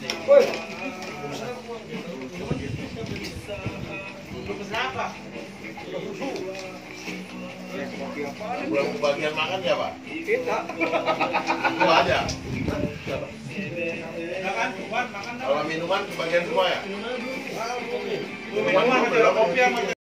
Belum kebagian makan ya Pak? Kita. Itu aja. Makan, makan. Kalau minuman kebagian semua ya? Minuman, kopi sama